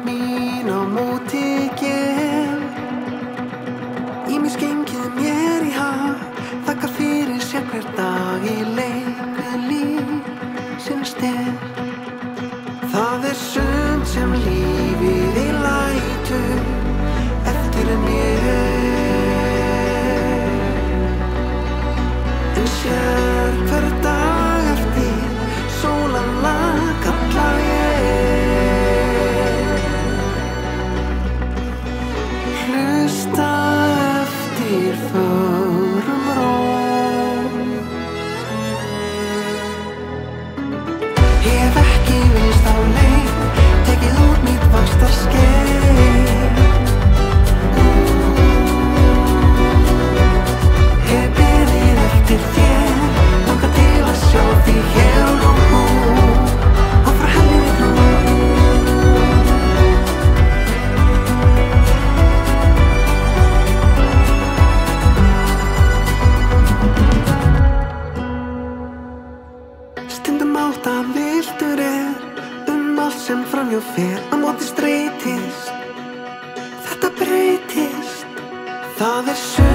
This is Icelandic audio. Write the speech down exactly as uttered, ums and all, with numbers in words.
mín á móti gef. Ýmis gengið mér í hag, þakka fyrir sérhver dag í leik við lífsins stef. Það er sumt sem lífið í lætur eftir mér, en sérhver dag eftir sólarlag kalla ég. Hlusta eftir förum róm. Hef ekki vilst á leið, tekið út mitt vaxtarskeið. Hef beðið eftir þér, þangað til að sjá þig hér og nú, og frá helminni nú. Stundum átt að vildur er allt sem framhjá fer, á móti streitist, þetta breytist. Það er sög